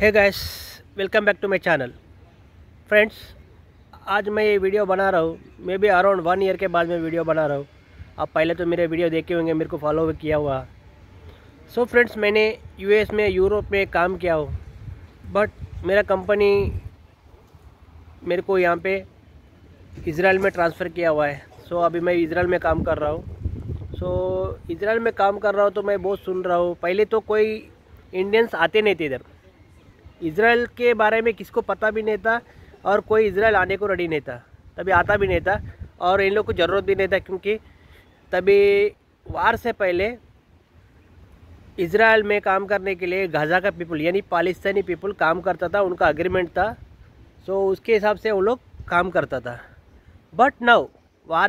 Hey guys, welcome back to my channel. Friends, आज मैं ये वीडियो बना रहा हूँ। मे बी अराउंड 1 ईयर के बाद मैं वीडियो बना रहा हूँ। आप पहले तो मेरे वीडियो देखे होंगे, मेरे को फॉलो किया हुआ। सो फ्रेंड्स, मैंने यूएस में, यूरोप में काम किया हो, बट मेरा कंपनी मेरे को यहाँ पे इज़राइल में ट्रांसफ़र किया हुआ है। सो अभी मैं इज़राइल में काम कर रहा हूँ। सो इज़राइल में काम कर रहा हूँ तो मैं बहुत सुन रहा हूँ। पहले तो कोई इंडियंस आते नहीं थे इधर, इज़राइल के बारे में किसको पता भी नहीं था, और कोई इज़राइल आने को रेडी नहीं था, तभी आता भी नहीं था, और इन लोग को ज़रूरत भी नहीं था, क्योंकि तभी वार से पहले इज़राइल में काम करने के लिए गाज़ा का पीपल यानी पाकिस्तानी पीपल काम करता था, उनका एग्रीमेंट था। सो उसके हिसाब से वो लोग काम करता था। बट नाउ वार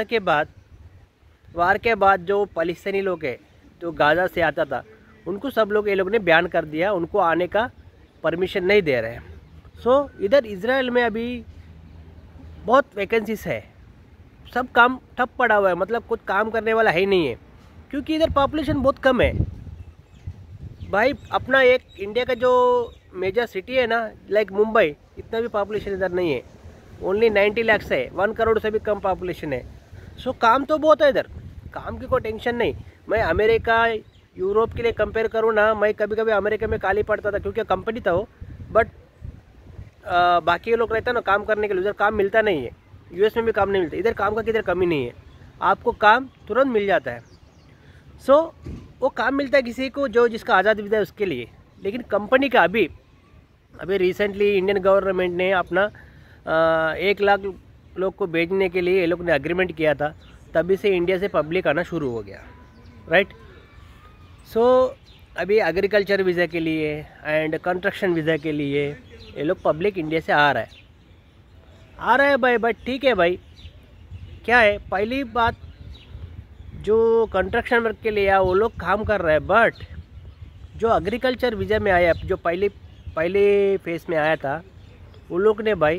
के बाद जो पाकिस्तानी लोग हैं जो गाज़ा से आता था, उनको सब लोग ये लोग ने बैन कर दिया, उनको आने का परमिशन नहीं दे रहे हैं। सो इधर इज़राइल में अभी बहुत वैकेंसीज है, सब काम ठप पड़ा हुआ है, मतलब कुछ काम करने वाला है ही नहीं है, क्योंकि इधर पॉपुलेशन बहुत कम है भाई। अपना एक इंडिया का जो मेजर सिटी है ना, लाइक मुंबई, इतना भी पॉपुलेशन इधर नहीं है, ओनली 90 लाख है, 1 करोड़ से भी कम पॉपुलेशन है। सो काम तो बहुत है इधर, काम की कोई टेंशन नहीं। मैं अमेरिका, यूरोप के लिए कंपेयर करूँ ना, मैं कभी कभी अमेरिका में काली पड़ता था, क्योंकि कंपनी था वो, बट बाकी लोग रहता है ना काम करने के लिए, उधर काम मिलता नहीं है। यूएस में भी काम नहीं मिलता, इधर काम का किधर कमी नहीं है, आपको काम तुरंत मिल जाता है। सो वो काम मिलता है किसी को जो जिसका आज़ाद वीज़ा है उसके लिए। लेकिन कंपनी का अभी रिसेंटली इंडियन गवर्नमेंट ने अपना 1 लाख लोग को भेजने के लिए ये लोग ने एग्रीमेंट किया था, तभी से इंडिया से पब्लिक आना शुरू हो गया, राइट। सो अभी एग्रीकल्चर वीज़ा के लिए एंड कंस्ट्रक्शन वीज़ा के लिए ये लोग पब्लिक इंडिया से आ रहा है भाई। बट ठीक है भाई, क्या है, पहली बात जो कंस्ट्रक्शन वर्क के लिए आया वो लोग काम कर रहे हैं, बट जो एग्रीकल्चर वीज़ा में आया, जो पहले फेस में आया था, वो लोग ने भाई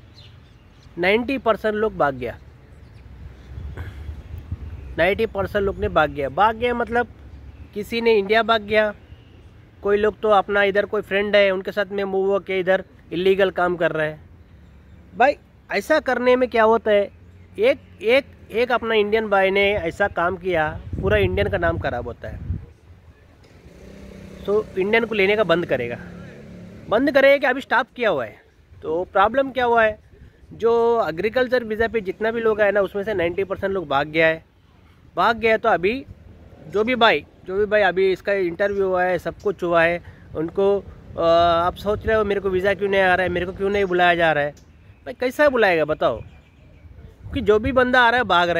90% लोग भाग गया। 90% लोग ने भाग गया मतलब किसी ने इंडिया भाग गया, कोई लोग तो अपना इधर कोई फ्रेंड है उनके साथ में मूव होके इधर इलीगल काम कर रहे हैं। भाई ऐसा करने में क्या होता है, एक अपना इंडियन भाई ने ऐसा काम किया, पूरा इंडियन का नाम खराब होता है। तो इंडियन को लेने का बंद करेगा कि अभी स्टॉप किया हुआ है। तो प्रॉब्लम क्या हुआ है, जो एग्रीकल्चर वीज़ा पे जितना भी लोग आए ना, उसमें से 90% लोग भाग गया। तो अभी जो भी भाई अभी इसका इंटरव्यू हुआ है, सब कुछ हुआ है, उनको आप सोच रहे हो मेरे को वीज़ा क्यों नहीं आ रहा है, मेरे को क्यों नहीं बुलाया जा रहा है। भाई कैसा बुलाएगा बताओ, कि जो भी बंदा आ रहा है भाग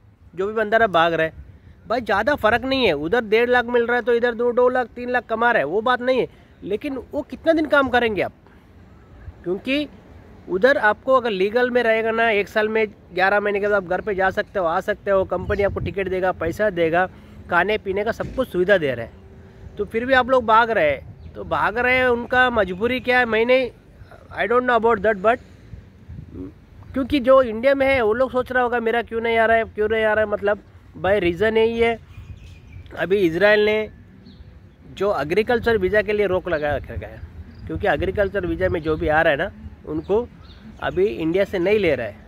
रहा है। भाई ज़्यादा फ़र्क नहीं है, उधर 1.5 लाख मिल रहा है तो इधर 2 लाख 3 लाख कमा रहा है, वो बात नहीं है। लेकिन वो कितना दिन काम करेंगे आप, क्योंकि उधर आपको अगर लीगल में रहेगा ना, 1 साल में 11 महीने के बाद आप घर पे जा सकते हो, आ सकते हो, कंपनी आपको टिकट देगा, पैसा देगा, खाने पीने का सब कुछ सुविधा दे रहा है। तो फिर भी आप लोग भाग रहे हैं, उनका मजबूरी क्या है, I don't know about that, but क्योंकि जो इंडिया में है वो लोग सोच रहा होगा मेरा क्यों नहीं आ रहा है, मतलब भाई रीज़न यही है। अभी इज़राइल ने जो एग्रीकल्चर वीज़ा के लिए रोक लगा रखा है, क्योंकि एग्रीकल्चर वीज़ा में जो भी आ रहा है ना, उनको अभी इंडिया से नहीं ले रहा है।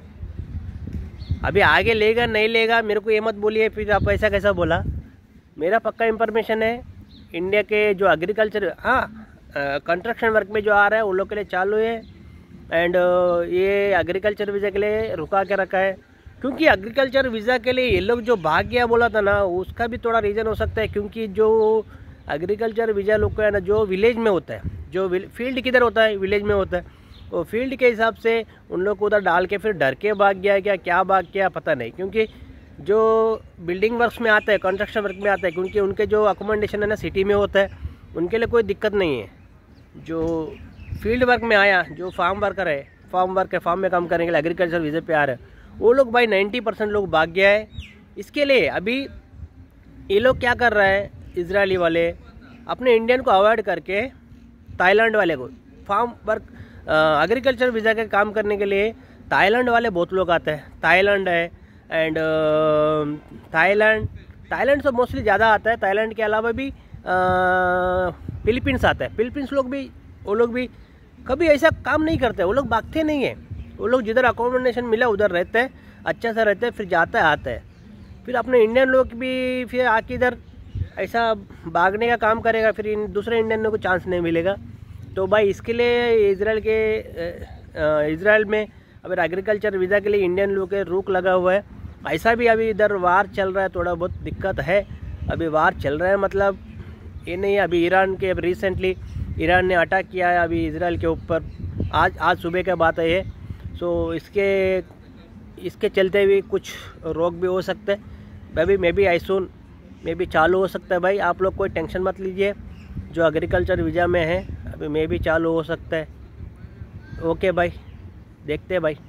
अभी आगे लेगा नहीं लेगा मेरे को ये मत बोलिए, फिर आप ऐसा कैसा बोला। मेरा पक्का इंफॉर्मेशन है, इंडिया के जो एग्रीकल्चर कंस्ट्रक्शन वर्क में जो आ रहा है वो लोग के लिए चालू है, एंड ये एग्रीकल्चर वीज़ा के लिए रुका के रखा है। क्योंकि एग्रीकल्चर वीज़ा के लिए ये लोग जो भाग गया बोला था ना, उसका भी थोड़ा रीज़न हो सकता है, क्योंकि जो एग्रीकल्चर वीज़ा लोग का है ना, जो विलेज में होता है, जो फील्ड किधर होता है, विलेज में होता है, वो फील्ड के हिसाब से उन लोग को उधर डाल के फिर डर के भाग गया, क्या भाग गया पता नहीं। क्योंकि जो बिल्डिंग वर्क्स में आता है, कंस्ट्रक्शन वर्क में आता है, क्योंकि उनके जो अकोमोडेशन है ना सिटी में होता है, उनके लिए कोई दिक्कत नहीं है। जो फील्ड वर्क में आया, जो फार्म फार्म में काम करने के लिए एग्रीकल्चर वीज़े पे आ रहे हैं, वो लोग भाई 90% लोग भाग गया है। इसके लिए अभी ये लोग क्या कर रहे हैं, इजरायली वाले अपने इंडियन को अवॉइड करके थाईलैंड वाले को फार्म वर्क एग्रीकल्चर वीज़ा के काम करने के लिए थाईलैंड वाले बहुत लोग आते हैं। थाईलैंड है एंड थाईलैंड से मोस्टली ज़्यादा आता है। थाईलैंड के अलावा भी फिलीपींस आता है। फिलीपींस लोग भी वो लोग भी कभी ऐसा काम नहीं करते, वो लोग भागते नहीं हैं। वो लोग जिधर अकोमोडेशन मिला उधर रहते हैं, अच्छा सा रहते हैं, फिर जाता है आता है। फिर अपने इंडियन लोग भी फिर आके इधर ऐसा भागने का काम करेगा, फिर इन दूसरे इंडियन लोग को चांस नहीं मिलेगा। तो भाई इसके लिए इजराइल में अगर एग्रीकल्चर वीज़ा के लिए इंडियन लोग के रोक लगा हुआ है। ऐसा भी अभी इधर वार चल रहा है, थोड़ा बहुत दिक्कत है। अभी वार चल रहा है, मतलब ये नहीं है। अभी ईरान के रिसेंटली ईरान ने अटैक किया है अभी इजराइल के ऊपर, आज सुबह का बात है ये। सो इसके चलते भी कुछ रोक भी हो सकते हैं। May B I soon may be चालू हो सकता है। भाई आप लोग कोई टेंशन मत लीजिए, जो एग्रीकल्चर वीज़ा में है अभी मे बी चालू हो सकता है। ओके भाई, देखते हैं भाई।